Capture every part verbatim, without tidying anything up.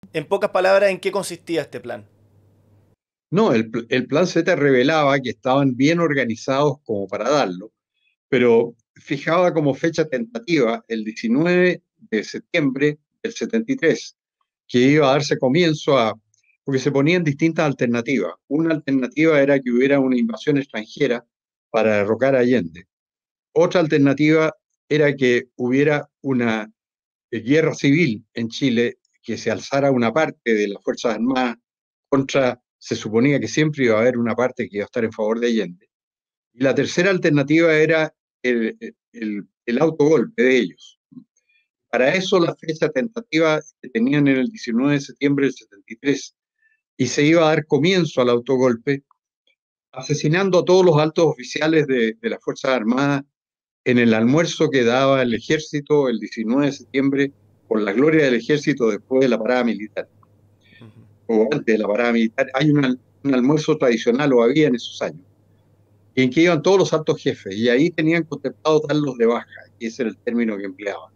En pocas palabras, ¿en qué consistía este plan? No, el, pl- el plan Z revelaba que estaban bien organizados como para darlo, pero fijaba como fecha tentativa el diecinueve de septiembre del setenta y tres, que iba a darse comienzo a, porque se ponían distintas alternativas. Una alternativa era que hubiera una invasión extranjera para derrocar a Allende. Otra alternativa era que hubiera una eh, guerra civil en Chile, que se alzara una parte de las Fuerzas Armadas contra, se suponía que siempre iba a haber una parte que iba a estar en favor de Allende. Y la tercera alternativa era el, el, el autogolpe de ellos. Para eso la fecha tentativa que tenían en el diecinueve de septiembre del setenta y tres, y se iba a dar comienzo al autogolpe asesinando a todos los altos oficiales de, de las Fuerzas Armadas en el almuerzo que daba el ejército el diecinueve de septiembre por la gloria del ejército después de la parada militar, Ujú. o antes de la parada militar. Hay una, un almuerzo tradicional, o había en esos años, en que iban todos los altos jefes, y ahí tenían contemplado darlos de baja, y ese era el término que empleaban,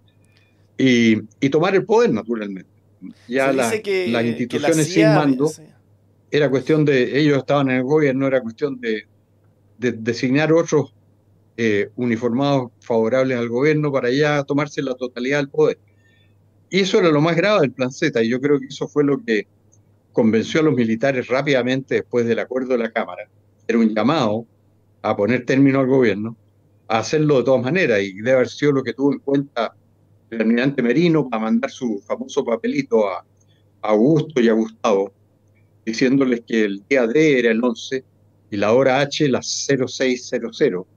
y, y tomar el poder, naturalmente. Se Ya la, dice las que, que la instituciones sin C I A... había- mando, sí. era cuestión de, ellos estaban en el gobierno, era cuestión de, de designar otros eh, uniformados favorables al gobierno para ya tomarse la totalidad del poder. Y eso era lo más grave del plan Z, y yo creo que eso fue lo que convenció a los militares rápidamente después del acuerdo de la Cámara. Era un llamado a poner término al gobierno, a hacerlo de todas maneras, y debe haber sido lo que tuvo en cuenta el almirante Merino para mandar su famoso papelito a, a Augusto y a Gustavo, diciéndoles que el día D era el once y la hora H las cero seis cero cero,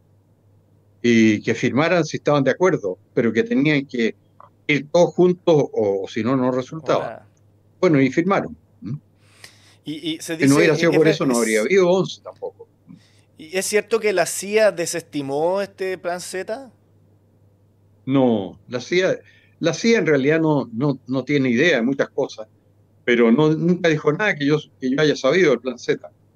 y que firmaran si estaban de acuerdo, pero que tenían que ir todos juntos o, o si no, no O resultaba. nada. Bueno, y firmaron. ¿Mm? Y, y se Si no dice, hubiera eh, sido es, por ver- eso, no habría es- habido once tampoco. y es cierto que la C I A desestimó este plan Z. No, la C I A, la C I A en realidad no, no, no tiene idea de muchas cosas, pero no, nunca dijo nada que yo, que yo haya sabido del plan Z.